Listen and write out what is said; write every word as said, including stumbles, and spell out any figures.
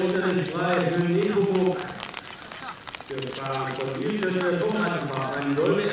Unterricht zwei für Nebenburg. Gefahren von Ilse Thomas ein Null.